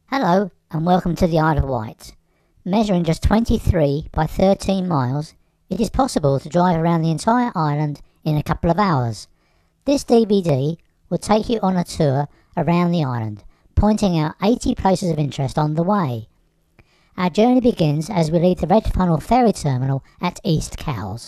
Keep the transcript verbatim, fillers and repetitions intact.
Hello and welcome to the Isle of Wight. Measuring just twenty-three by thirteen miles, it is possible to drive around the entire island in a couple of hours. This D V D will take you on a tour around the island, pointing out eighty places of interest on the way. Our journey begins as we leave the Red Funnel ferry terminal at East Cowes.